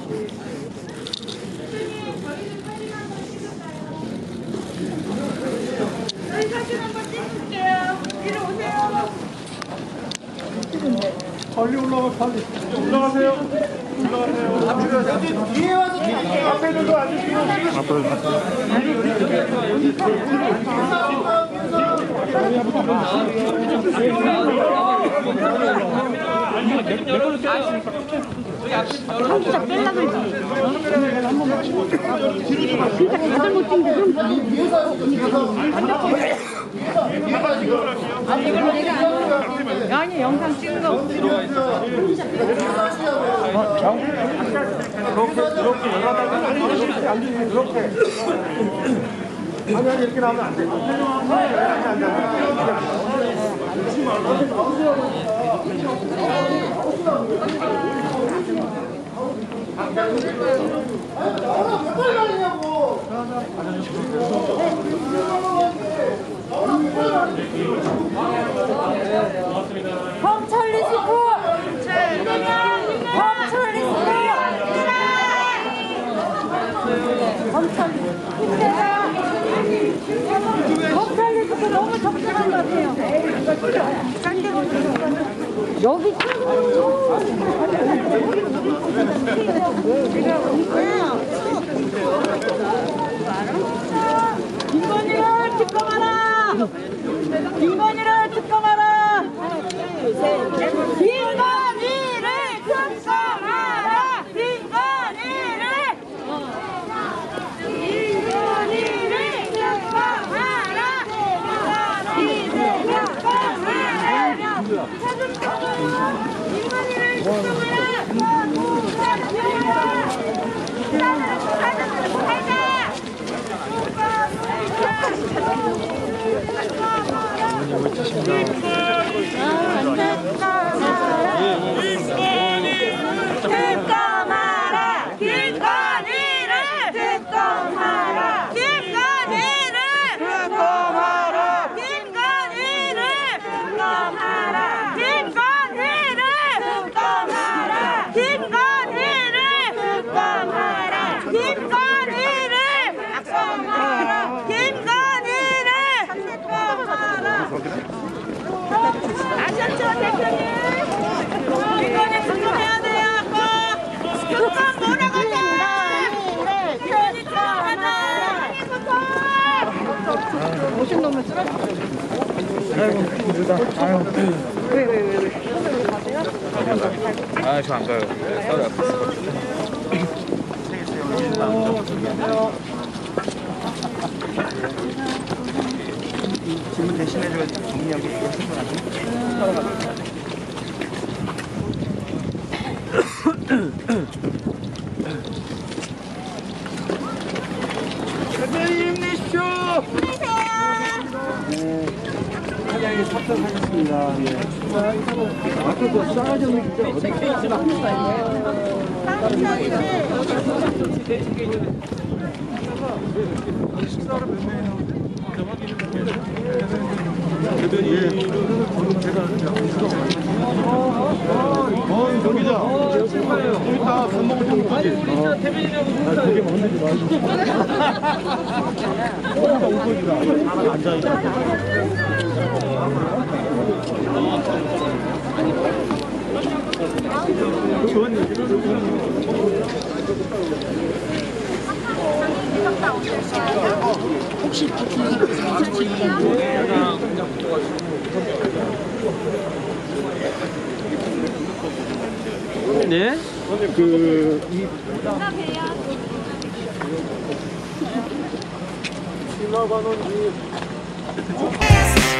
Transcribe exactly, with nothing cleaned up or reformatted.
저희 사진 한번 찍을게요. 이리 오세요. 빨리 올라가, 빨리. 올라가세요. 올라가세요. 여기 뒤에 와서 앞에도 앉으시고. 앞으로 한기작 뺄라 그러지. 진짜 가장 못찍는데 아니 이걸로 내가 아니 영상 찍는 거 이렇게 이렇게 연락하면 이렇게 앉으시면 이렇게 아니 아니 이렇게 나오면 안 돼. 범철 리스크 범철 리스크 범철 범철 리스크 너무 적절한 것 같아요. 여기 김건희를 특검하라! 김건희를 특검하라! 김건희를 특검하라! 김건희를 김건희를 특검하라! 김건희를 특검하라! 김건희를 특검하라! 김건희를 특검하라! 김건희를 특검하라! 김건희를 특검하라! 김건희를 특검하라! 김건희를 특검하라! 김건희를 특검하라! 아셨죠, 대표님? 김건희 특검해야 돼요, 꼭! 특검 몰아가자! 김건희 특검하자! 오신 놈을 쓰러져. 아이고 힘들다. 아유. 왜, 왜, 왜, 왜? 가세요? 아, 저 안 가요. 따로 앞에 질문 대신해줘야 정리하고 대표님 힘내십시오. 사장님 탑승하겠습니다. 아까도 싸가지는 진짜 어떻게 있으나 식사를 몇 명이 나오는데? 대표님, 제가 어, 저기자. 좀 이따 밥 먹을 때 오지. 아, 그게 만들지 말고. 거기다 올 거지라. 앉아있어. 혹시 네? 그, 이. 지나가는 이.